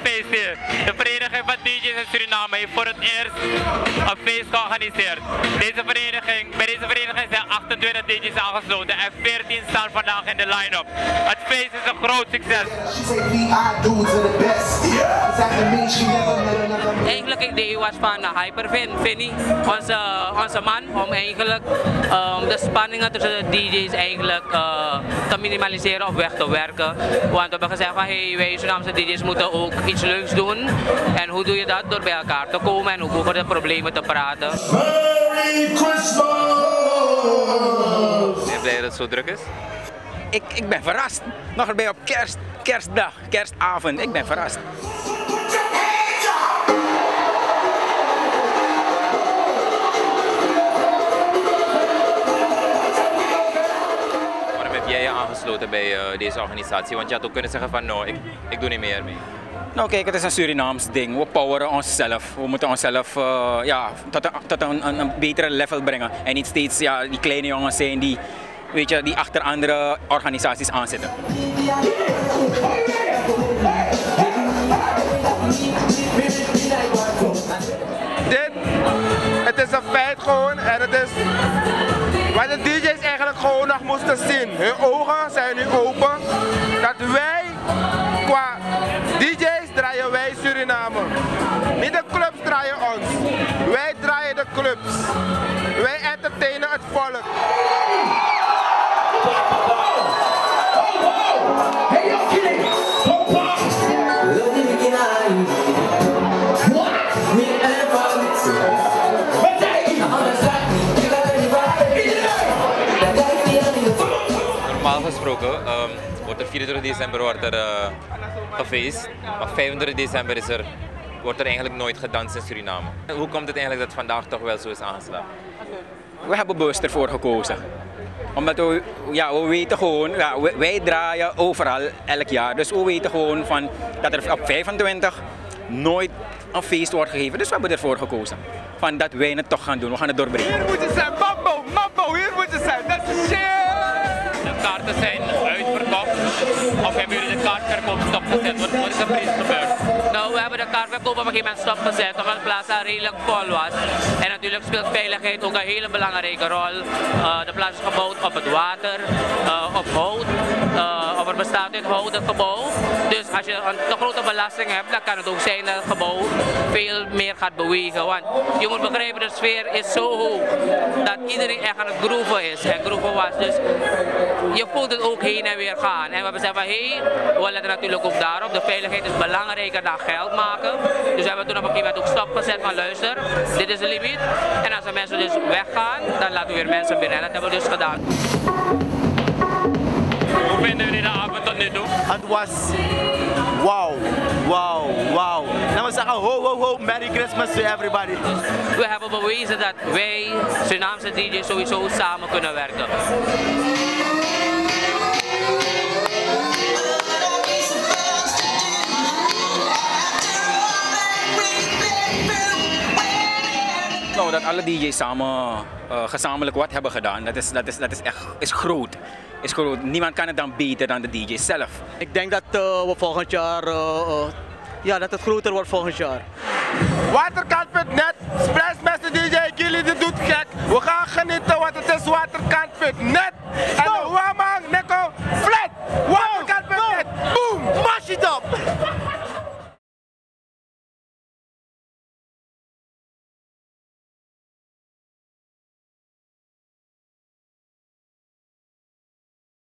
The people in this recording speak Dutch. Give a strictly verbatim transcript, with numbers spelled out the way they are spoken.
feest hier. De vereniging van D J's in Suriname heeft voor het eerst een feest georganiseerd. Deze vereniging, bij deze vereniging zijn achtentwintig D J's aangesloten en veertien staan vandaag in de line-up. Het feest is een groot succes. Eigenlijk het idee was van uh, Hypervin, Vinny, onze, onze man, om eigenlijk um, de spanningen tussen de D J's eigenlijk uh, te minimaliseren of weg te werken. Want we hebben gezegd van hey, wij Surinaamse D J's moeten ook iets leuks doen. En hoe doe je dat? Door bij elkaar te komen en ook over de problemen te praten. Merry Christmas! Ben je blij dat het zo druk is? Ik, ik ben verrast. Nog erbij op kerst, kerstdag, kerstavond. Ik ben verrast. Waarom heb jij je aangesloten bij uh, deze organisatie? Want je had ook kunnen zeggen van nou, ik, ik doe niet meer mee. Nou kijk, het is een Surinaams ding. We poweren onszelf. We moeten onszelf uh, ja, tot, een, tot een, een, een betere level brengen. En niet steeds ja, die kleine jongens zijn die, weet je, die achter andere organisaties aanzitten. Dit, het is een feit gewoon en het is wat de D J's eigenlijk gewoon nog moesten zien. Hun ogen zijn nu open dat wij qua D J's draaien wij Suriname. Niet de clubs draaien ons. Wij draaien de clubs. Wij entertainen het volk. Normaal gesproken um, wordt er vierentwintig december wordt er, uh, gefeest, maar vijfentwintig december is er, wordt er eigenlijk nooit gedanst in Suriname. Hoe komt het eigenlijk dat vandaag toch wel zo is aangeslagen? We hebben bewust ervoor gekozen. Omdat we, ja, we weten gewoon, ja, wij draaien overal elk jaar. Dus we weten gewoon van, dat er op vijfentwintig nooit een feest wordt gegeven. Dus we hebben ervoor gekozen. Van dat wij het toch gaan doen, we gaan het doorbrengen. Hier moet je zijn, mambo, mambo, hier moet je zijn, dat is shit! De kaarten zijn uitverkocht. Of hebben jullie de kaartverkoop stopgezet? Wat, wat is er precies gebeurd? Nou, we hebben de kaartverkoop op een gegeven moment stopgezet omdat de plaza redelijk vol was. En natuurlijk speelt veiligheid ook een hele belangrijke rol. Uh, de plaats is gebouwd op het water, uh, op hout, uh, of er bestaat uit hout het gebouw. Dus als je een te grote belasting hebt, dan kan het ook zijn dat het gebouw veel meer gaat bewegen. Want je moet begrijpen, de sfeer is zo hoog dat iedereen echt aan het groeven is. En groeven was dus, je voelt het ook heen en weer gaan. En we hebben gezegd van hé, hey, we letten natuurlijk ook daarop. De veiligheid is belangrijker dan geld maken. Dus we hebben toen op een gegeven moment ook stopgezet van luister, dit is de limiet. En als de mensen dus weggaan, dan laten we weer mensen binnen. En dat hebben we dus gedaan. Hoe vinden jullie de avond tot nu toe? Het was wow, wow, wow. Nou we zeggen ho, ho, ho, Merry Christmas to everybody. We hebben bewezen dat wij, Surinaamse D J's, sowieso samen kunnen werken. Nou, dat alle D J's samen uh, gezamenlijk wat hebben gedaan, dat is, dat is, dat is echt is groot. Is groot. Niemand kan het dan beter dan de D J's zelf. Ik denk dat uh, we volgend jaar, uh, uh, ja, dat het groter wordt volgend jaar. Waterkant punt net, Splash met de D J, jullie dit doet gek. We gaan genieten, want het is waterkant punt net.